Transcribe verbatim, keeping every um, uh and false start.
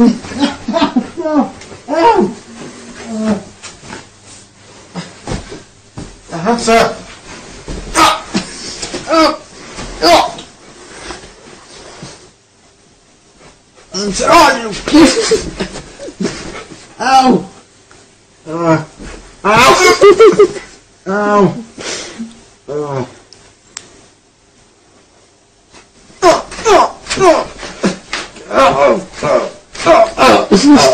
Aha, sir. Oh, ow! Uh, ow! Ow! Oh. Oh, oh, oh, oh, oh, oh, oh.